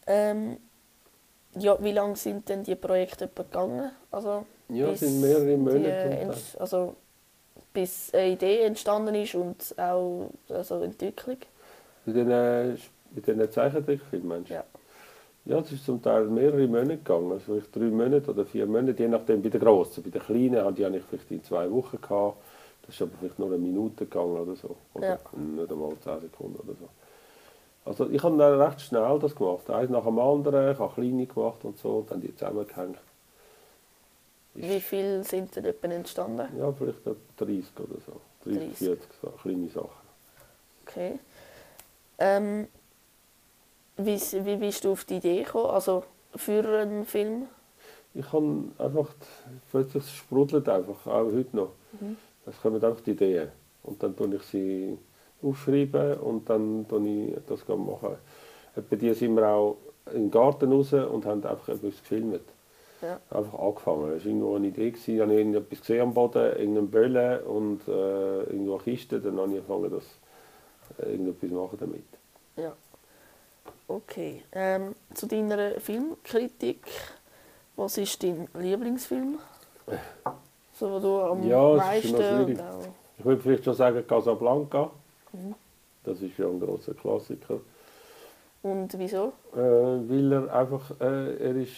Ähm, ja, wie lange sind denn die Projekte etwa gegangen? Also, Ja, es bis sind mehrere die, Monate zum Teil. also, bis eine Idee entstanden ist und auch also Entwicklung? Bei diesen Zeichentrickfilmen, meinst Ja. du? Ja, es ist zum Teil mehrere Monate gegangen, also vielleicht 3 Monate oder 4 Monate, je nachdem bei den Grossen. Bei den Kleinen hatte ich vielleicht in 2 Wochen gehabt. Das ist aber vielleicht nur eine Minute gegangen oder so. Oder Ja. nicht einmal 10 Sekunden oder so. Also ich habe dann recht schnell das gemacht. Eins nach dem anderen, ich habe kleine gemacht und so, dann die zusammengehängt. Wie Ist, viele sind denn etwa entstanden? ja, vielleicht etwa 30 oder so. 30, 30. 40 so, kleine Sachen. Okay. Ähm, wie bist du auf die Idee gekommen? Also für einen Film? Ich habe einfach, plötzlich es sprudelt einfach, auch heute noch. Mhm. Es kommen einfach die Ideen. Und dann tue ich sie aufschreiben und dann tue ich das machen. Bei dir sind wir auch im Garten raus und haben einfach etwas gefilmt. Ja. Einfach angefangen. Es war irgendwo eine Idee, ich habe irgendetwas gesehen am Boden, irgendeinen Böllen und irgendwo eine Kiste. Dann habe ich angefangen, irgendetwas machen damit. Ja. Okay. Zu deiner Filmkritik. Was ist dein Lieblingsfilm? So, wo du am Ja, es ist noch meisten und schwierig. auch... Ich würde vielleicht schon sagen Casablanca. Mhm. Das ist ja ein großer Klassiker. Und wieso? Weil er einfach, er ist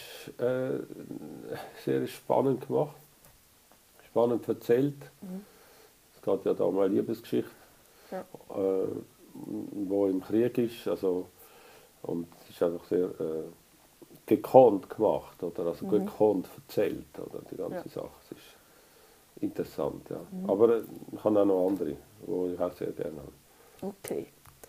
sehr spannend gemacht, spannend erzählt. Mhm. Es geht ja da um eine Liebesgeschichte, Ja. wo im Krieg ist, also, und es ist einfach sehr gekonnt gemacht, oder? Also Mhm. gekonnt erzählt, oder? Die ganze Ja. Sache. Es ist interessant, ja. Mhm. Aber ich habe auch noch andere, die ich auch sehr gerne habe. Okay.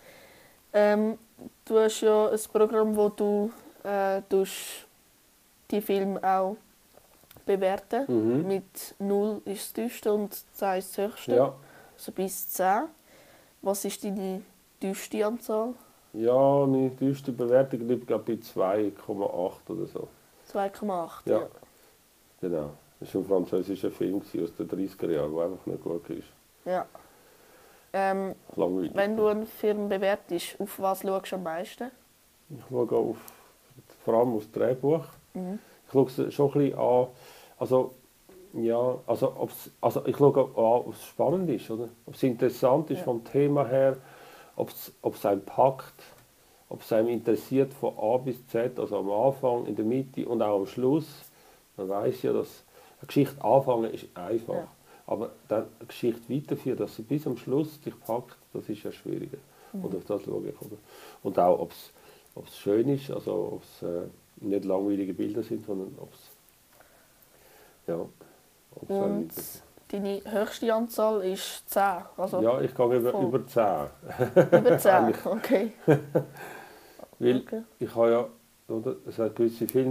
Du hast ja ein Programm, wo du tust die Filme auch bewerten. Mhm. Mit 0 ist das tiefste und 10 ist das höchste. Ja, Also bis 10. Was ist deine tiefste Anzahl? ja, meine tiefste Bewertung liegt glaube ich bei 2,8 oder so. 2,8, Ja. ja. Genau. Das war ein französischer Film aus den 30er Jahren, der einfach nicht gut ist. Ja. Langweilig. Wenn du einen Film bewertest, auf was schaust du am meisten? Ich schaue vor allem auf das Drehbuch. Mhm. Ich schaue es schon ein bisschen an. Also, ja, also ich schaue an, ob es spannend ist, oder? Ob es interessant ist Ja. vom Thema her, ob es einen packt, ob es einem interessiert von A bis Z, also am Anfang, in der Mitte und auch am Schluss. Man weiß ja, dass eine Geschichte anfangen ist einfach. Ja. Aber dann eine Geschichte weiterführen, dass sie bis am Schluss dich packt, das ist ja schwieriger. Mhm. Und auf das schaue ich. Oder? Und auch, ob es schön ist, also ob es nicht langweilige Bilder sind, sondern ob es ja, ob's auch Und deine höchste Anzahl ist 10. Also ja, ich gehe voll. über 10. Über 10, Eigentlich. okay. Weil Okay. ich habe ja, oder, es hat gewisse Filme,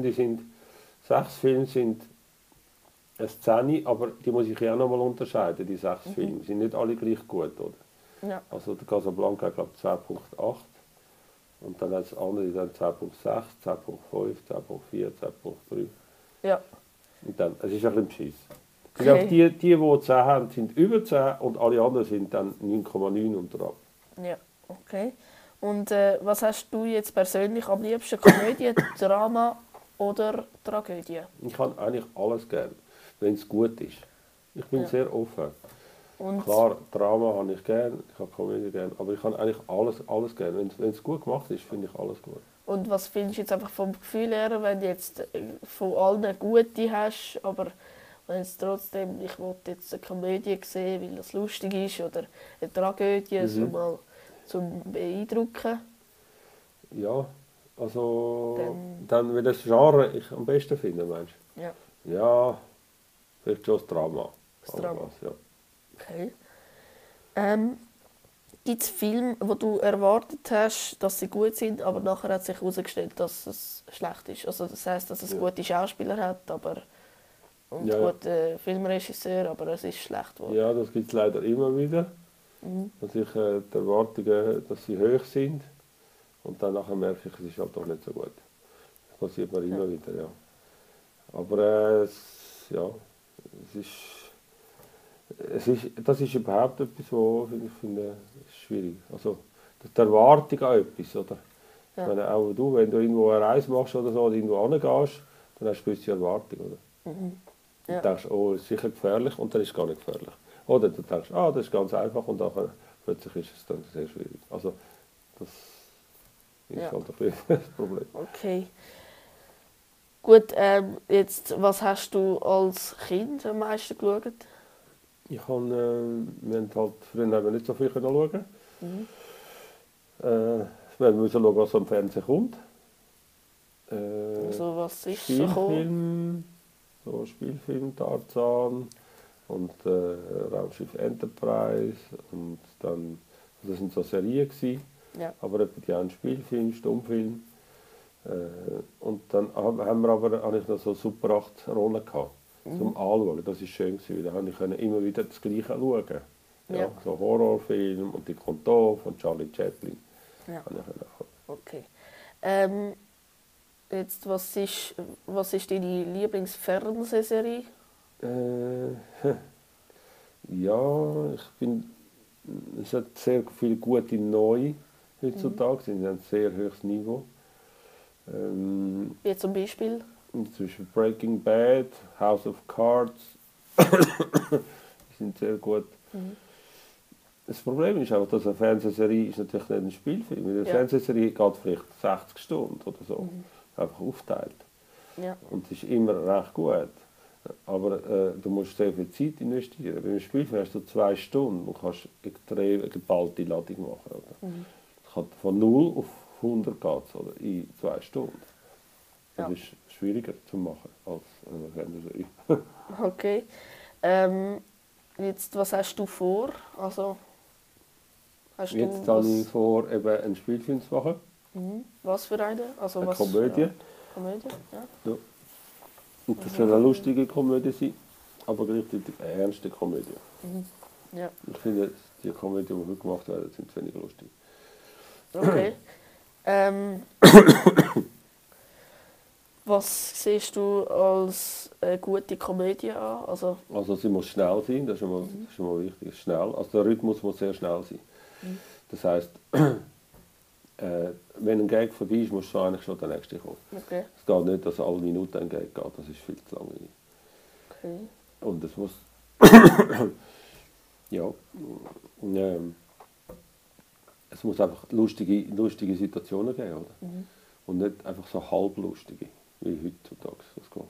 6 Filme sind eine Szene, aber die muss ich ja auch nochmal unterscheiden, die 6 Filme. Die sind nicht alle gleich gut, oder? Ja. Also der Casablanca, glaube ich, 10,8. Und dann hat es andere, dann 10,6, 10,5, 10,4, 10,3. Ja. Und dann, es ist ein bisschen beschiss. Okay. Die 10 haben, sind über 10 und alle anderen sind dann 9,9 und drauf. Ja, okay. Und was hast du jetzt persönlich am liebsten? Komödie, Drama oder Tragödie? Ich habe eigentlich alles gern, wenn es gut ist. Ich bin Ja. sehr offen. Und, Klar, Drama habe ich gern, ich habe Komödie gern, aber ich habe eigentlich alles gern. Wenn es gut gemacht ist, finde ich alles gut. und was findest du jetzt einfach vom Gefühl her, wenn du jetzt von allen gute hast, aber wenn es trotzdem, ich wollte jetzt eine Komödie sehen, weil das lustig ist, oder eine Tragödie, so mal zum Beeindrucken, Ja, also dann dann will das Genre ich am besten finde, meinst ja, du? Ja, vielleicht schon das Drama. das Drama. Was, ja. Okay. Gibt es Filme, wo du erwartet hast, dass sie gut sind, aber nachher hat sich herausgestellt, dass es schlecht ist? Also das heisst, dass es Ja. gute Schauspieler hat, aber und Ja, ja. guten Filmregisseur, aber es ist schlecht geworden. Ja, das gibt es leider immer wieder. Mhm. Dass ich die Erwartungen, dass sie hoch sind und dann nachher merke ich, es ist halt doch nicht so gut. Das passiert mir immer wieder, ja. Aber ja, das ist überhaupt etwas, was ich finde, ist schwierig. Also die Erwartung an etwas, oder? Ich meine, auch du, wenn du irgendwo eine Reise machst oder so, oder irgendwo hingehst, dann hast du gewisse Erwartungen. Oder? Ja. Du denkst, oh, es ist sicher gefährlich und dann ist es gar nicht gefährlich. Oder du denkst, ah, das ist ganz einfach und dann plötzlich ist es dann sehr schwierig. Also das ist Ja. halt ein bisschen das Problem. Okay. Gut, jetzt, was hast du als Kind am meisten geschaut? Wir haben halt früher nicht so viel schauen. Wir müssen schauen, was am Fernsehen kommt. Also, was ist so gekommen? Spielfilm Tarzan und Raumschiff Enterprise und dann, das sind so Serien gewesen, Ja. aber etwa die einen Spielfilm, Stummfilm. Und dann habe ich noch so Super 8 Rollen gehabt, zum Anschauen. Das war schön gewesen, weil da konnte ich immer wieder das Gleiche schauen. Ja, Ja. so Horrorfilm und die Konto von Charlie Chaplin. Ja. Habe ich auch. Okay. Jetzt, was ist deine Lieblingsfernsehserie? Ja, es hat sehr viele gute Neue heutzutage, sie haben ein sehr hohes Niveau. Wie zum Beispiel? Zwischen Breaking Bad, House of Cards, die sind sehr gut. Das Problem ist einfach, dass eine Fernsehserie ist natürlich nicht ein Spielfilm. Eine Fernsehserie geht vielleicht 60 Stunden oder so, einfach aufteilt. Ja. Und es ist immer recht gut. Aber du musst sehr viel Zeit investieren. Bei einem Spielfilm hast du 2 Stunden und kannst extrem eine geballte Ladung machen. Oder? Es kann von 0 auf 100 geht's, oder? In 2 Stunden. Das ist schwieriger zu machen als eine Fernsehserie. Okay. Jetzt, was hast du vor? Also, hast Jetzt du habe ich vor, eben einen Spielfilm zu machen. Was für eine? Also, Eine was Komödie. Ja. Komödie, ja. Ja. Und das soll eine lustige Komödie sein, aber gleichzeitig eine ernste Komödie. Ja. Ich finde, die Komödien, die heute gemacht werden, sind zu wenig lustig. Okay. Was siehst du als eine gute Komödie an? Also, Sie muss schnell sein, das ist schon mal wichtig. Schnell. Also der Rhythmus muss sehr schnell sein. Das heisst, wenn ein Gag vorbei ist, muss eigentlich schon der nächste kommen. okay. Es geht nicht, dass alle Minuten ein Gag geht, das ist viel zu langweilig. Okay. Und es muss ja, es muss einfach lustige Situationen geben, oder? Und nicht einfach so halblustige, wie heutzutage das gemacht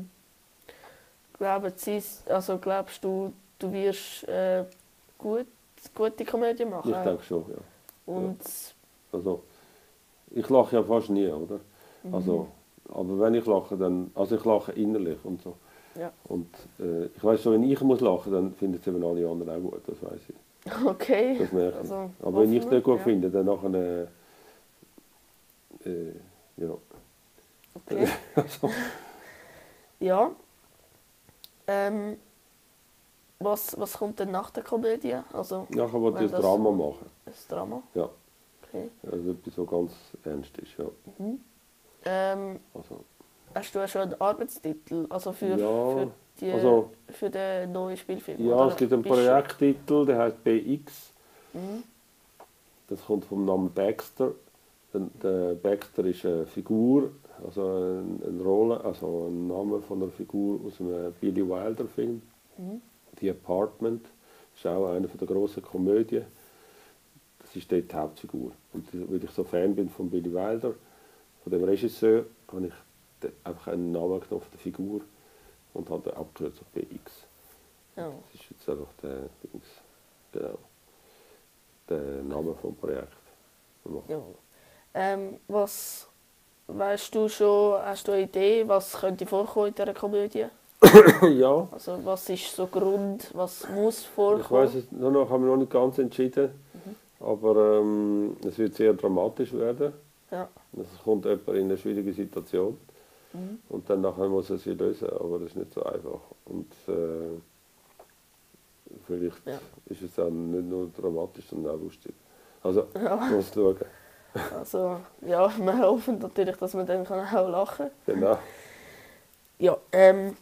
wird. Glaubst du, du wirst gute Komödie machen? Ich denke schon, ja. Und Also, ich lache ja fast nie, oder? Also, aber wenn ich lache, dann, also ich lache innerlich und so. Ja. Und ich weiss schon, wenn ich muss lachen, dann finden es eben alle anderen auch gut, das weiss ich. okay. Das merke ich. Also, aber wenn ich es nicht gut ja. finde, dann nachher, ja. Okay. Also, Ja. Was kommt denn nach der Komödie? Also, nachher wollte wenn ich ein das- Drama machen. ein Drama? Ja, Okay. also etwas so ganz ernst ist, ja. Also, hast du ja schon einen Arbeitstitel also Ja, für, für den neuen Spielfilm? Ja, oder es gibt einen bist du- Projekttitel, der heißt BX. Mhm. Das kommt vom Namen Baxter. Der Baxter ist eine Figur, also eine Rolle, also ein Name von einer Figur aus einem Billy Wilder Film. The Apartment ist auch eine der grossen Komödien. Das ist dort die Hauptfigur. Und weil ich so Fan bin von Billy Wilder, von dem Regisseur, habe ich einfach einen Namen genommen von der Figur und habe den abgekürzt auf BX. Ja. Das ist jetzt einfach genau, der Name vom Projekt. Ja. Was weißt du schon, hast du eine Idee, was könnte vorkommen in dieser Komödie? Ja, Also was ist so Grund, was muss ich vorkommen? weiß es noch, haben wir noch nicht ganz entschieden, aber es wird sehr dramatisch werden. Ja. Es kommt jemand in eine schwierige Situation und dann nachher muss er sie lösen, aber das ist nicht so einfach. Und vielleicht ist es dann nicht nur dramatisch, sondern auch lustig. Also, man muss schauen. Also ja, wir hoffen natürlich, dass wir dann auch lachen kann. Genau. Ja,